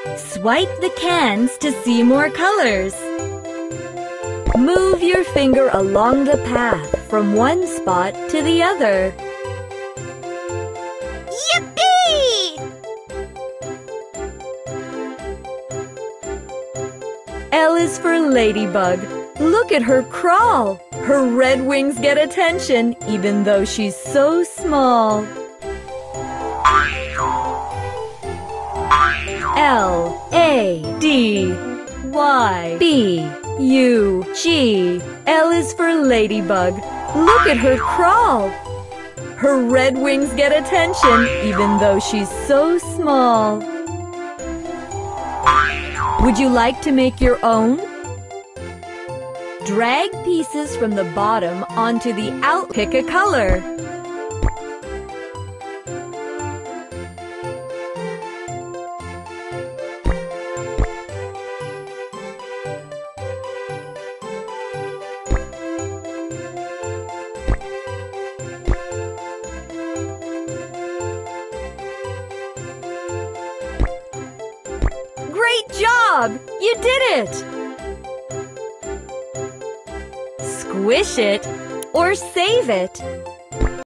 Swipe the cans to see more colors. Move your finger along the path from one spot to the other. Yippee! L is for Ladybug. Look at her crawl. Her red wings get attention even though she's so small. L, A, D, Y, B, U, G. L is for Ladybug. Look at her crawl. Her red wings get attention even though she's so small. Would you like to make your own? Drag pieces from the bottom onto the out. Pick a color. Great job! You did it! Squish it or save it.